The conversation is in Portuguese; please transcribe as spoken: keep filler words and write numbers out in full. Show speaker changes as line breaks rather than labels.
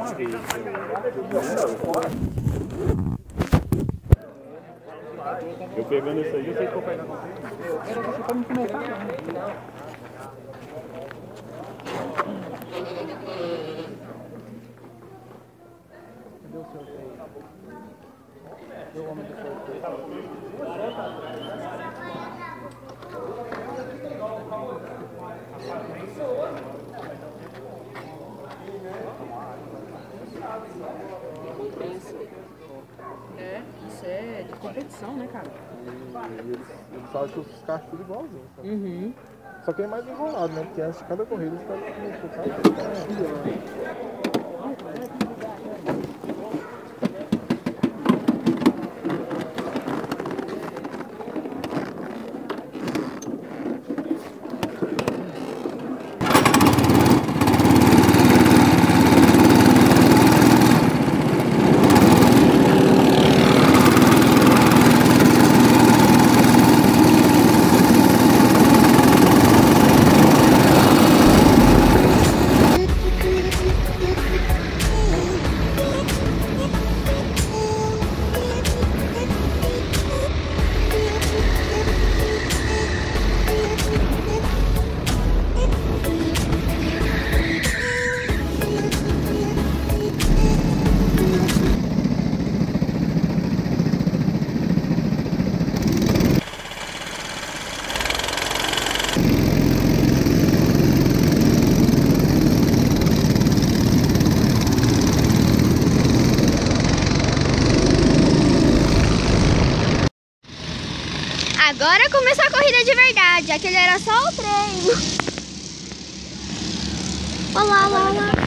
Eu pegando isso aí, eu sei que vou pegar com você. Era você pra me começar. Cadê o sorteio? Cadê o homem do sorteio? É, isso é de competição, né, cara?
E eles, eles falam que os carros tudo igualzinho, sabe?
Uhum.
Só que é mais enrolado, né? Porque antes de cada corrida os caras ficam focados.
Agora começou a corrida de verdade, aquele era só o treino. Olá, olá, olá.